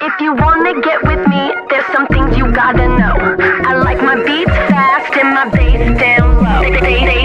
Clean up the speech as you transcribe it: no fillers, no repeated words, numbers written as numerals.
If you wanna get with me, there's some things you gotta know. I like my beats fast and my bass down low.